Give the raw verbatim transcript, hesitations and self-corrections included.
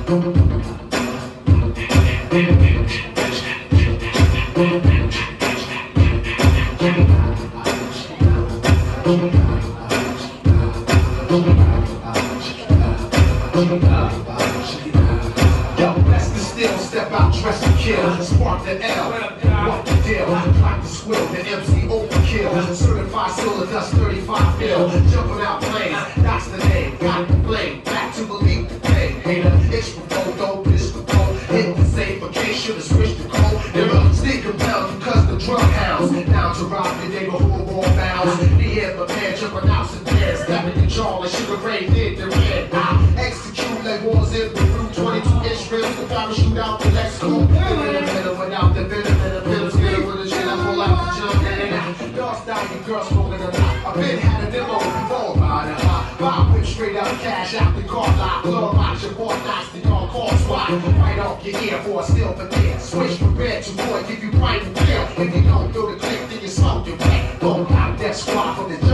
That's the still, step out, dress to kill, spark the L, walk the deal, like the squill, the M C overkill, certified silver dust thirty-five mil, jumping out planes, that's the name, got the blame, back to believe the pain, hater, extra photo, bitch the pole, hit the safe, in case should've switched the code, they're sneak compelled because the drug hounds, down to rob the neighborhood wall bounds, the air man jumping out some dance, stepping in jaw like Sugar Ray did the red, I execute like wars in Peru, twenty-two inch rims, the parachute out the next school, in the middle without the venom, and the pills, get it with a shit, I pull out the jump, and y'all style you girls smoking a lot, I been had a demo before, by the hot, buy whip straight out cash out the car lot, blow out your boy, nice to y'all call swat, right off your ear for a still but there, switch from red to boy, give you bright and clear, if you don't do the click, then you smoke your wet, don't out that squad from the